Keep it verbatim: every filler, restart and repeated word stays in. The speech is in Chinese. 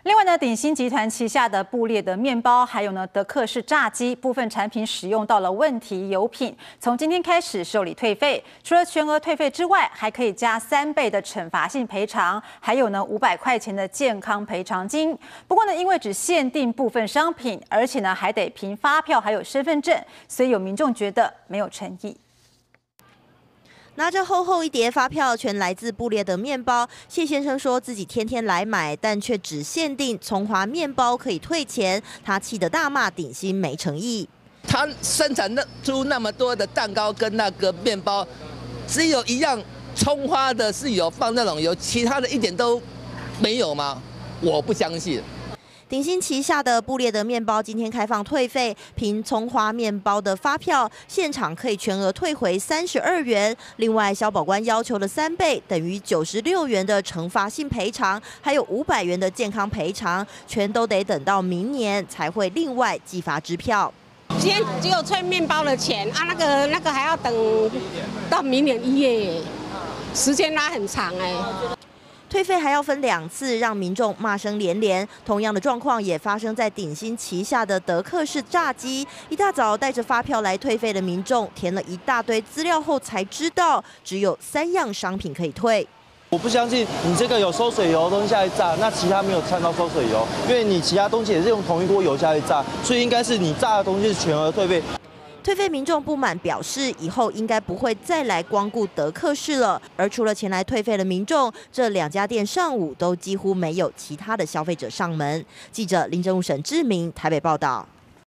另外呢，鼎新集团旗下的布列德面包，还有呢德克士炸鸡部分产品使用到了问题油品，从今天开始受理退费。除了全额退费之外，还可以加三倍的惩罚性赔偿，还有呢五百块钱的健康赔偿金。不过呢，因为只限定部分商品，而且呢还得凭发票还有身份证，所以有民众觉得没有诚意。 拿着厚厚一叠发票，全来自布列德面包。谢先生说自己天天来买，但却只限定从华面包可以退钱，他气得大骂鼎新没诚意。 他生产出那么多的蛋糕跟那个面包，只有一样葱花的是有放那种油，其他的一点都没有吗？我不相信。 鼎新旗下的布列德面包今天开放退费，凭葱花面包的发票，现场可以全额退回三十二元。另外，消保官要求的三倍，等于九十六元的惩罚性赔偿，还有五百元的健康赔偿，全都得等到明年才会另外寄发支票。 今天只有退面包的钱啊，那个那个还要等到明年一月，时间拉很长哎。 退费还要分两次，让民众骂声连连。同样的状况也发生在鼎新旗下的德克士炸鸡。一大早带着发票来退费的民众，填了一大堆资料后才知道，只有三样商品可以退。 我不相信你这个有收水油的东西下去炸，那其他没有掺到收水油，因为你其他东西也是用同一锅油下去炸，所以应该是你炸的东西是全额退费。 退费民众不满，表示以后应该不会再来光顾德克士了。而除了前来退费的民众，这两家店上午都几乎没有其他的消费者上门。记者林正武、沈志明台北报道。